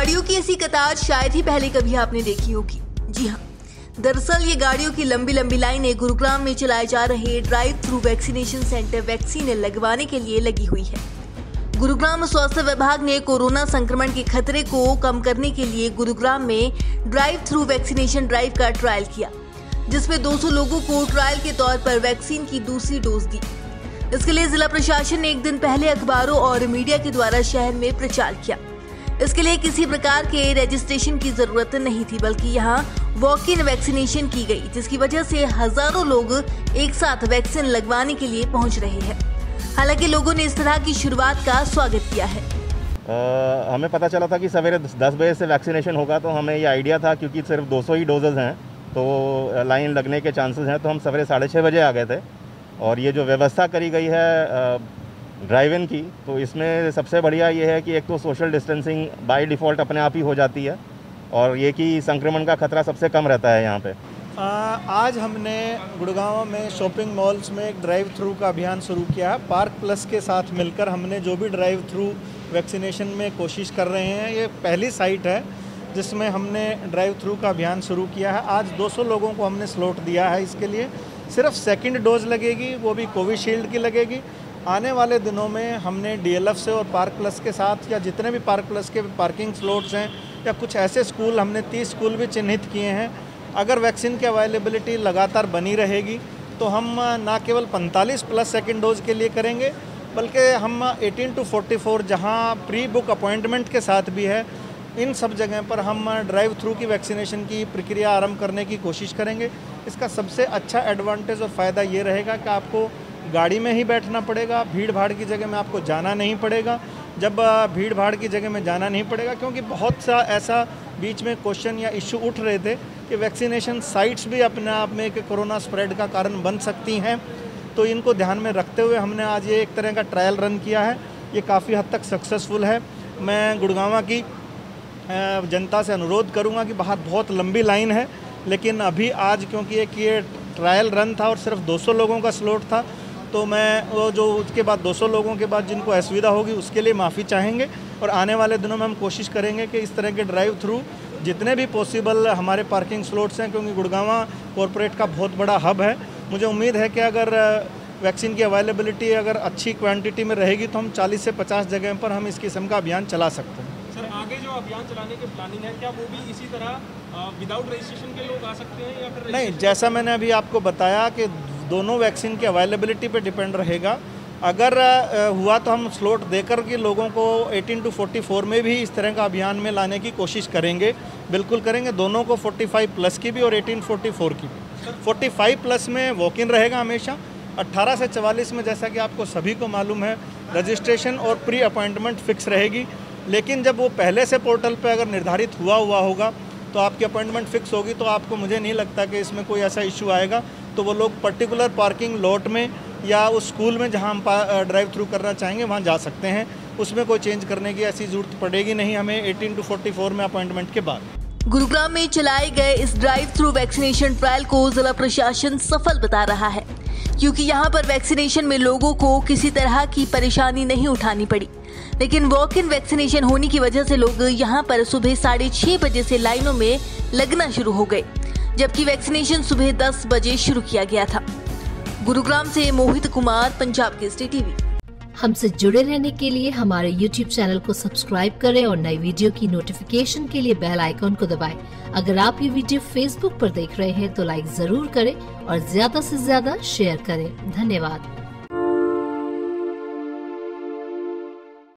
गाड़ियों की ऐसी कतार शायद ही पहले कभी आपने देखी होगी। जी हाँ, दरअसल ये गाड़ियों की लंबी लंबी लाइनें गुरुग्राम में चलाए जा रहे drive through vaccination centre vaccine लगवाने के लिए लगी हुई है। गुरुग्राम स्वास्थ्य विभाग ने कोरोना संक्रमण के खतरे को कम करने के लिए गुरुग्राम में ड्राइव थ्रू वैक्सीनेशन ड्राइव का ट्रायल किया, जिसमें 200 लोगों को ट्रायल के तौर पर वैक्सीन की दूसरी डोज दी। इसके लिए जिला प्रशासन ने एक दिन पहले अखबारों और मीडिया के द्वारा शहर में प्रचार किया। इसके लिए किसी प्रकार के रजिस्ट्रेशन की जरूरत नहीं थी, बल्कि यहाँ वॉक इन वैक्सीनेशन की गई, जिसकी वजह से हजारों लोग एक साथ वैक्सीन लगवाने के लिए पहुँच रहे हैं। हालांकि लोगों ने इस तरह की शुरुआत का स्वागत किया है। हमें पता चला था कि सवेरे 10 बजे से वैक्सीनेशन होगा, तो हमें ये आइडिया था क्योंकि सिर्फ 200 ही डोजेज हैं तो लाइन लगने के चांसेस हैं, तो हम सवेरे 6:30 बजे आ गए थे। और ये जो व्यवस्था करी गई है ड्राइव इन की, तो इसमें सबसे बढ़िया ये है कि एक तो सोशल डिस्टेंसिंग बाय डिफ़ॉल्ट अपने आप ही हो जाती है और ये कि संक्रमण का खतरा सबसे कम रहता है यहाँ पे। आज हमने गुड़गांव में शॉपिंग मॉल्स में एक ड्राइव थ्रू का अभियान शुरू किया है। पार्क प्लस के साथ मिलकर हमने जो भी ड्राइव थ्रू वैक्सीनेशन में कोशिश कर रहे हैं, ये पहली साइट है जिसमें हमने ड्राइव थ्रू का अभियान शुरू किया है। आज 200 लोगों को हमने स्लॉट दिया है। इसके लिए सिर्फ सेकंड डोज लगेगी, वो भी कोविशील्ड की लगेगी। आने वाले दिनों में हमने DLF से और पार्क प्लस के साथ या जितने भी पार्क प्लस के पार्किंग स्लॉट्स हैं या कुछ ऐसे स्कूल, हमने 30 स्कूल भी चिन्हित किए हैं। अगर वैक्सीन की अवेलेबिलिटी लगातार बनी रहेगी तो हम ना केवल 45 प्लस सेकेंड डोज के लिए करेंगे, बल्कि हम 18 to 44 जहां प्री बुक अपॉइंटमेंट के साथ भी है, इन सब जगह पर हम ड्राइव थ्रू की वैक्सीनेशन की प्रक्रिया आरंभ करने की कोशिश करेंगे। इसका सबसे अच्छा एडवांटेज और फ़ायदा ये रहेगा कि आपको गाड़ी में ही बैठना पड़ेगा, भीड़ भाड़ की जगह में आपको जाना नहीं पड़ेगा। जब भीड़ भाड़ की जगह में जाना नहीं पड़ेगा, क्योंकि बहुत सा ऐसा बीच में क्वेश्चन या इशू उठ रहे थे कि वैक्सीनेशन साइट्स भी अपने आप में एक कोरोना स्प्रेड का कारण बन सकती हैं, तो इनको ध्यान में रखते हुए हमने आज ये एक तरह का ट्रायल रन किया है। ये काफ़ी हद तक सक्सेसफुल है। मैं गुड़गांव की जनता से अनुरोध करूंगा कि बाहर बहुत लंबी लाइन है, लेकिन अभी आज क्योंकि एक ये ट्रायल रन था और सिर्फ 200 लोगों का स्लॉट था, तो मैं वो जो उसके बाद 200 लोगों के बाद जिनको असुविधा होगी उसके लिए माफ़ी चाहेंगे। और आने वाले दिनों में हम कोशिश करेंगे कि इस तरह के ड्राइव थ्रू जितने भी पॉसिबल हमारे पार्किंग स्लॉट्स हैं, क्योंकि गुड़गांव कॉरपोरेट का बहुत बड़ा हब है। मुझे उम्मीद है कि अगर वैक्सीन की अवेलेबिलिटी अगर अच्छी क्वांटिटी में रहेगी तो हम 40 से 50 जगह पर हम इस किस्म का अभियान चला सकते हैं। सर, आगे जो अभियान चलाने की प्लानिंग है, क्या वो भी इसी तरह विदाउट रजिस्ट्रेशन के लोग आ सकते हैं या फिर नहीं? जैसा मैंने अभी आपको बताया कि दोनों वैक्सीन की अवेलेबिलिटी पे डिपेंड रहेगा। अगर हुआ तो हम स्लॉट देकर के लोगों को 18 to 44 में भी इस तरह का अभियान में लाने की कोशिश करेंगे, बिल्कुल करेंगे। दोनों को 45 प्लस की भी और 18-44 की भी। 45 प्लस में वॉक इन रहेगा हमेशा। 18 से 44 में जैसा कि आपको सभी को मालूम है, रजिस्ट्रेशन और प्री अपॉइंटमेंट फिक्स रहेगी। लेकिन जब वो पहले से पोर्टल पे अगर निर्धारित हुआ होगा तो आपकी अपॉइंटमेंट फिक्स होगी, तो आपको मुझे नहीं लगता कि इसमें कोई ऐसा इशू आएगा। तो वो लोग पर्टिकुलर पार्किंग लॉट में या उस स्कूल में जहां हम ड्राइव थ्रू करना चाहेंगे वहां जा सकते हैं। उसमें कोई चेंज करने की ऐसी जरूरत पड़ेगी नहीं हमें 18 to 44 में अपॉइंटमेंट के बाद। गुरुग्राम में चलाए गए इस ड्राइव थ्रू वैक्सीनेशन ट्रायल को जिला प्रशासन सफल बता रहा है, क्योंकि यहाँ पर वैक्सीनेशन में लोगों को किसी तरह की परेशानी नहीं उठानी पड़ी। लेकिन वॉक इन वैक्सीनेशन होने की वजह से लोग यहाँ पर सुबह 6:30 बजे से लाइनों में लगना शुरू हो गए, जबकि वैक्सीनेशन सुबह 10 बजे शुरू किया गया था। गुरुग्राम से मोहित कुमार, पंजाब केसरी टीवी। हमसे जुड़े रहने के लिए हमारे YouTube चैनल को सब्सक्राइब करें और नई वीडियो की नोटिफिकेशन के लिए बेल आइकॉन को दबाएं। अगर आप ये वीडियो Facebook पर देख रहे हैं तो लाइक जरूर करें और ज्यादा से ज्यादा शेयर करें। धन्यवाद।